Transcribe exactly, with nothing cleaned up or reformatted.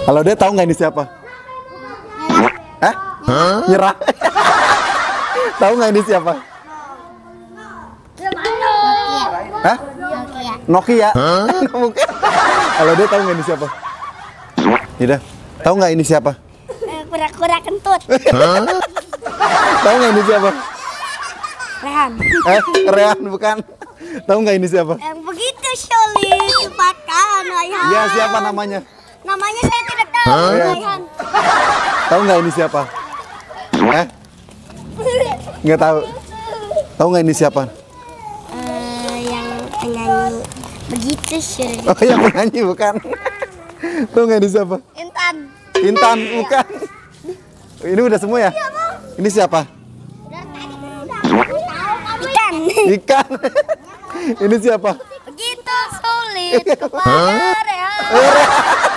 Kalau dia tahu nggak ini siapa? Hah? Nyerah. Tahu nggak ini siapa? Hah? Nokia. Bukan. Kalau dia tahu nggak ini siapa? Yaudah. Tahu nggak ini siapa? Kura-kura kentut. Tahu nggak ini siapa? Rehan. Eh, Rehan bukan. Tahu nggak ini siapa? Yang begitu sulit makan, Rehan. Iya, siapa namanya? Namanya saya tidak tahu, Rehan. Tahu nggak ini siapa? Eh? Nggak tahu. Tahu nggak ini siapa? Eh, yang penyanyi begitu sulit. Oh, yang penyanyi bukan. Tahu nggak ini siapa? Intan. Intan bukan. Ini udah semua ya? Ini siapa? Ikan. Ikan. Ini siapa? Begitu sulit kepada Rehan.